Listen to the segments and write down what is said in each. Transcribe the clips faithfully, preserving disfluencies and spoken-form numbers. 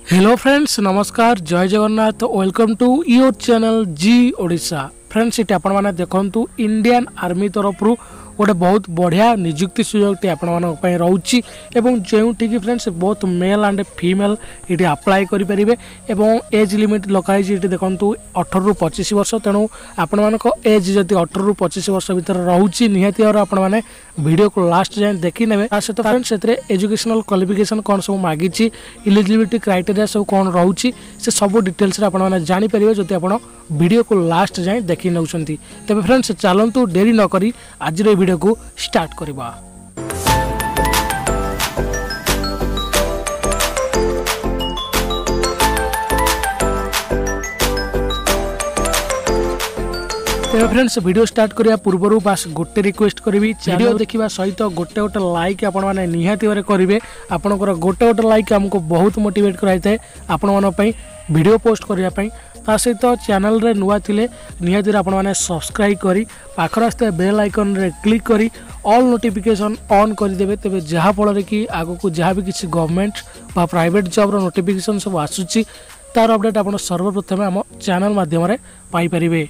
Hello friends, नमस्कार, जय Jagannath. Welcome to your channel G Odisha. Friends, ये आपण मैंने देखु इंडियन आर्मी तरफ गोटे बहुत बढ़िया निजुक्ति सुजोग आपण रोचे जो कि फ्रेंड्स बहुत मेल एंड फीमेल ये अप्लाई करेंगे। एज लिमिट लखाई देखो अठर रु पचिश वर्ष। तेणु आपण मान एज जदि अठर रु पचिश वर्ष भितर रोचे निहाती आपण मैंने वीडियो को लास्ट जाए देखी ने। सहित फ्रेंड्स से एजुकेशनल क्वालिफिकेशन कौन सब मागी, इलिजिबिलिटी क्राइटेरिया सब कौन रोचे से सब डिटेल्स जानीपर जदि आप वीडियो को लास्ट जाए देखी नौ। तेज फ्रेंड्स चलतु डेरी नक आज वीडियो को स्टार्ट करवा। तेज फ्रेंड्स वीडियो स्टार्ट करने पूर्व बास गोटे रिक्वेस्ट करी वीडियो देखा सहित गोटे गोटे लाइक आपण मैंने निहाती भाव करेंगे। आपंकर गोटे गोटे लाइक आमको बहुत मोटिवेट कराई आपण मानी वीडियो पोस्ट करने। ता सहित चैनल रे नुआ थिले निहाती आपण मैंने सब्सक्राइब करी पाखर आसते बेल आइकन रे क्लिक करी ऑल नोटिफिकेशन ऑन करदेवे। तेरे जहाँफल कि आग को जहाँ भी किसी गवर्नमेंट बा प्राइवेट जॉब रो नोटिफिकेशन सब आसूची तार अपडेट आप सर्वप्रथम आम चैनल माध्यम पाइपर।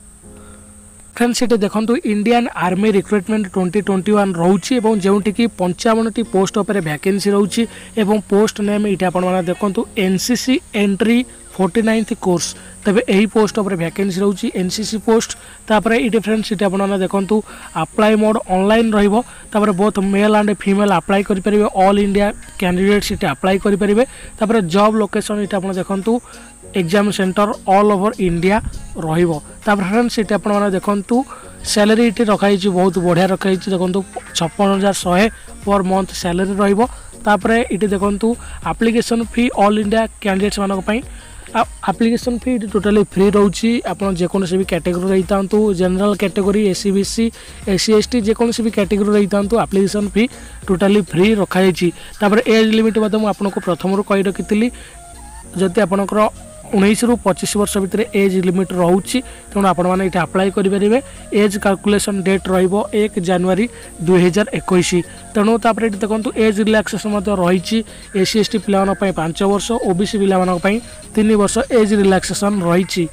फ्रेंड्स ये देखो Indian army recruitment twenty twenty one रोचे जो कि पंचावन टी पोस्ट उपर वैकेंसी रोचे। पोस्ट नेम ये आपने देखो NCC entry forty ninth course. तबे यही पोस्ट उपर वैकेंसी रोचे एनसीसी पोस्ट। तापर ये फ्रेंड्स ये आपने देखो अप्लाई मोड ऑनलाइन रहिबो। तापर both male and female apply करेंगे। ऑल इंडिया कैंडिडेट्स ये अप्लाई करेंगे। तापर जॉब लोकेशन ये आपने देखो exam centre all over India रहिबो। तापर फ्रेंड्स ये आपने देखो सैलरी ये रखाई बहुत बढ़िया रखाई देखो छप्पन हजार शहे पर मंथ सैलरी रहिबो। तापर ये देखो application fee all India candidates मानक एप्लिकेशन फी टोटाली फ्री रोची। आपन जेकोसी भी कैटेगरी रही था general category SC BC SC ST जेकोसी भी कैटेगरी रही था एप्लिकेशन फी टोटाली फ्री रखाई। तापर एज लिमिट मुझे आपको प्रथम कही रखी जदि आपंकर उन्नीस रु पचिश वर्ष भितर एज लिमिट रोचे। तेणु आपण मैंने ये अप्लाई करेंगे। एज कैलकुलेशन डेट रो एक जनवरी दुई हजार इक्कीस। तेणु तापर देखो एज रिलैक्सेशन रही एससी एसटी पे पांच वर्ष ओबीसी पे तीन वर्ष एज रिलैक्सेशन रही।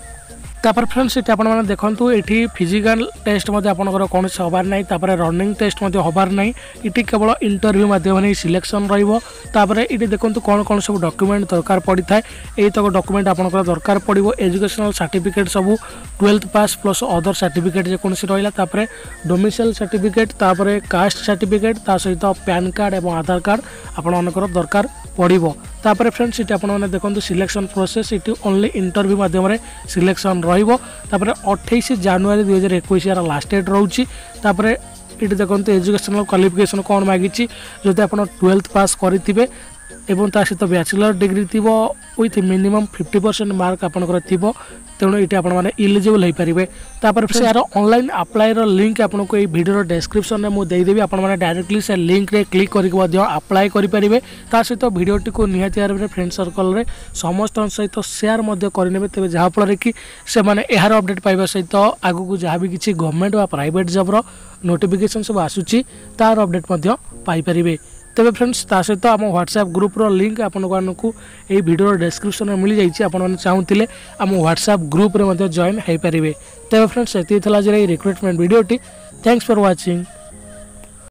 तापर फ्रेंड्स ये आपने देखो ये फिजिकल टेस्ट आपंकर कौन हबार ना। तापर रनिंग टेस्ट हबार ना। ये केवल इंटरव्यू माध्यम सिलेक्शन रहा। ये देखो कौन कौन सब डॉक्यूमेंट दरकार पड़ी था। यही तक डॉक्यूमेंट आपंकर दरकार पड़ो एजुकेशनल सर्टिफिकेट सब twelfth pass plus other certificate जेकोसी रहा। तापर डोमिसाइल सर्टिफिकेट तापर कास्ट सर्टिफिकेट ता सहित पैन कार्ड और आधार कार्ड आपंकर दरकार पड़ो। तापर फ्रेंड्स ये आपने देखो सिलेक्शन प्रोसेस ये ओनली इंटरव्यू माध्यम सिलेक्शन रहिबो। तापर अट्ठाईस जनवरी दुई हजार इक्कीस यार लास्ट डेट रोचे। तापर ये देखो एजुकेशनल क्वालिफिकेशन कौन मागी जदि आप ट्वेल्थ पास करेंगे एवं ता सहित बैचलर डिग्री थी with minimum fifty percent mark आपंकर थी। तेणु ये आपने इलिजिबल हो पारे। तापर से यार ऑनलाइन अप्लाई लिंक आपको ये वीडियो डिस्क्रिप्शन में मुझे देदेवी। आपने डायरेक्टली से लिंक रे क्लिक करके अप्लाई करेंगे। ता सहित वीडियोटी को निहाती भाव फ्रेंड सर्कल रे समस्त सहित शेयर करेंगे। तेज जहाँफल कि से यार अपडेट पाइबा सहित आगू जहाँ भी किसी गवर्नमेंट व प्राइवेट जॉब नोटिफिकेशन सब आसूची तार अपडेट पाइपर। तेज फ्रेंड्स ता सहित आम व्हाट्सएप ग्रुप रो लिंक आपको ये वीडियो डिस्क्रिप्शन में मिल जाइए। आपने चाहूले आम व्हाट्सएप ग्रुप रे जॉइन हो पारे। तेज फ्रेंड्स ये रिक्रुटमेंट वीडियोटी। Thanks for watching.